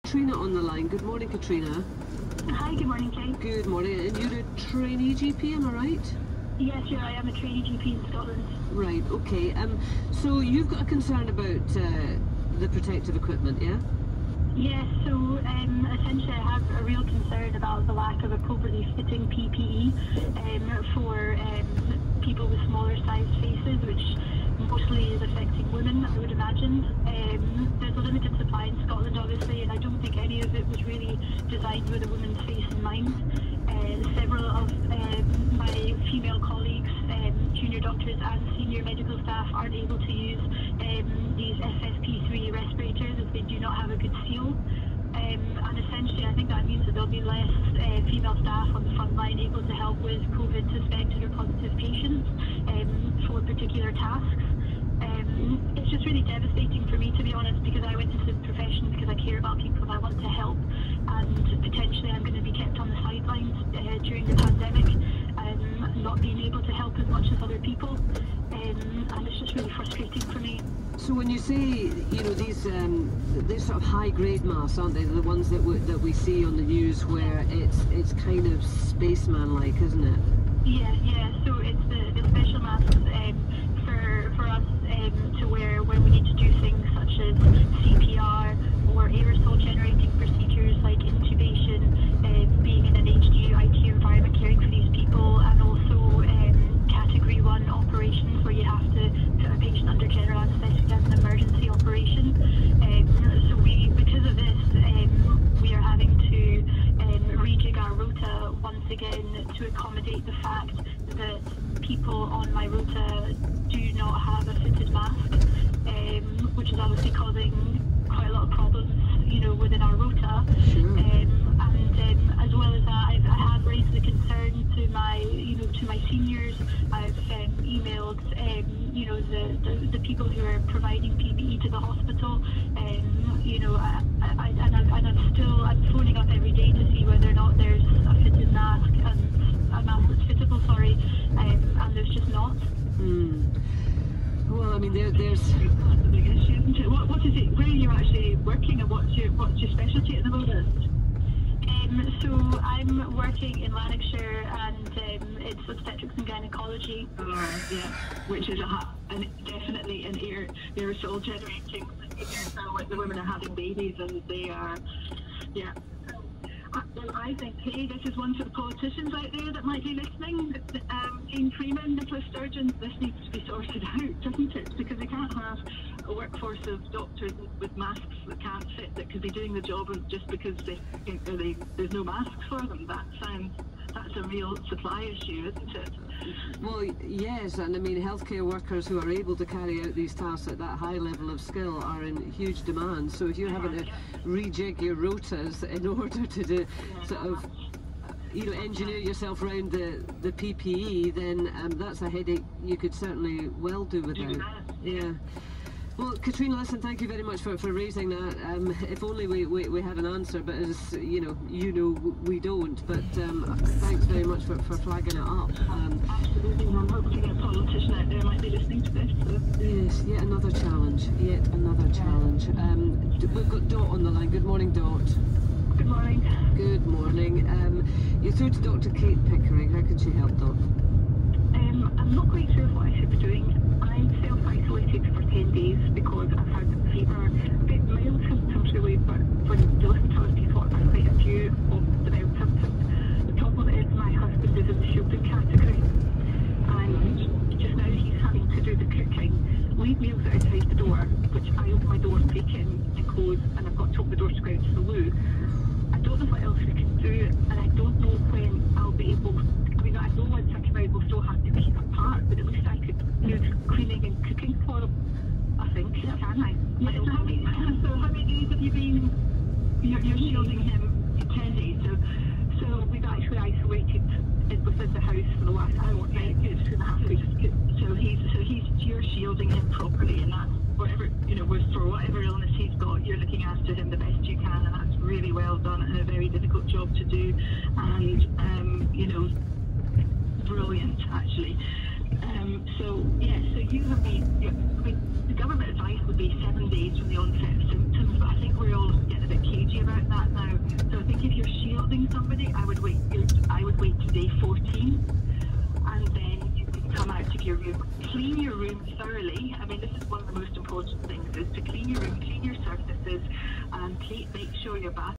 Katrina on the line. Good morning, Katrina. Hi, good morning, Kate. Good morning. And you're a trainee GP, am I right? Yes, sure, I am a trainee GP in Scotland. Right, okay. So you've got a concern about the protective equipment, yeah? Yes, so essentially I have a real concern about the lack of appropriately fitting PPE for people with smaller sized faces, which mostly is affecting women, I would imagine. There's a limited supply in Scotland, obviously, and I don't think any of it was really designed with a woman's face in mind. Several of my female colleagues, junior doctors and senior medical staff aren't able to use these FFP3 respirators as they do not have a good seal. And essentially I think that means that there'll be less female staff on the front line able to help with COVID suspected or positive patients for particular tasks. It's just really devastating for me, to be honest, because I went into the profession because I care about people and I want to help, and potentially I'm going to be kept on the sidelines during the pandemic, not being able to help as much as other people, and it's just really frustrating for me. So when you say, you know, these sort of high-grade masks, aren't they? The ones that we see on the news where it's kind of spaceman-like, isn't it? Yeah. So it's the special masks for us to wear when we need to do things such as CPR or aerosol-generating procedures like intubation, being in an HDU-IT environment caring for these people, and also Category 1 operations where you have to put a patient under general anaesthetic as an emergency operation. So because of this, we are having to rejig our rota once again to accommodate the fact that people on my rota do not have a fitted mask, which is obviously causing quite a lot of problems, you know, within our rota. Sure. And as well as that, I have raised the concern to my seniors. I've emailed, the people who are providing PPE to the hospital. I'm phoning up every day to see whether or not there's a fitted mask and a mask that's fittable. And there's just not. Well, I mean, there's. That's a big issue, isn't it? What is it? Where are you actually working, and what's your specialty at the moment? So I'm working in Lanarkshire, and it's obstetrics and gynecology. Oh, yeah, which is definitely an aerosol generating. So the women are having babies, and they are, yeah. Well, I think, hey, this is one for the politicians out there that might be listening. Jane Freeman, Nicola Sturgeon, this needs to be sorted out, doesn't it? Because we can't have a workforce of doctors with masks that can't fit, that could be doing the job just because there's no masks for them. That's a real supply issue, isn't it? Well, yes, and I mean, healthcare workers who are able to carry out these tasks at that high level of skill are in huge demand. So if you're having to rejig your rotas in order to engineer yourself around the PPE, then that's a headache you could certainly well do without. Yeah. Well, Katrina, listen, thank you very much for raising that. If only we had an answer, but as you know, we don't. But thanks very much for flagging it up. Absolutely, I'm hoping a politician out there might be listening to this. So. Yes, yet another challenge. We've got Dot on the line. Good morning, Dot. Good morning. Good morning. You're through to Dr. Kate Pickering. How can she help, Dot? I'm not quite sure what I should be doing. I'm self-isolated for 10 days because I've had fever, a bit mild symptoms really, but when you listen to other people, I've quite a few of the mild symptoms. The problem is my husband is in the shielding category, and just now he's having to do the cooking, leave meals outside the door, which I open my door, break in and close, and I've got to open the door to go out to the loo. I don't know what else we can do, and I don't know when I'll be able to. I know once I come out we'll still have to keep apart, but at least I could do cleaning and cooking for them, I think, can I? Yeah, so how many days have you been, you're shielding him in 10 days, so we've actually isolated within the house for the last hour, right? It's 2.5 weeks. So you're shielding him properly, and that's whatever, for whatever illness he's got, you're looking after him the best you can, and that's really well done and a very difficult job to do, and brilliant actually. So you have the government advice would be 7 days from the onset of symptoms, but I think we're all getting a bit cagey about shielding somebody, I would wait to day 14, and then you can come out of your room, clean your room thoroughly. I mean, this is one of the most important things, is to clean your room, clean your surfaces, and make sure your bath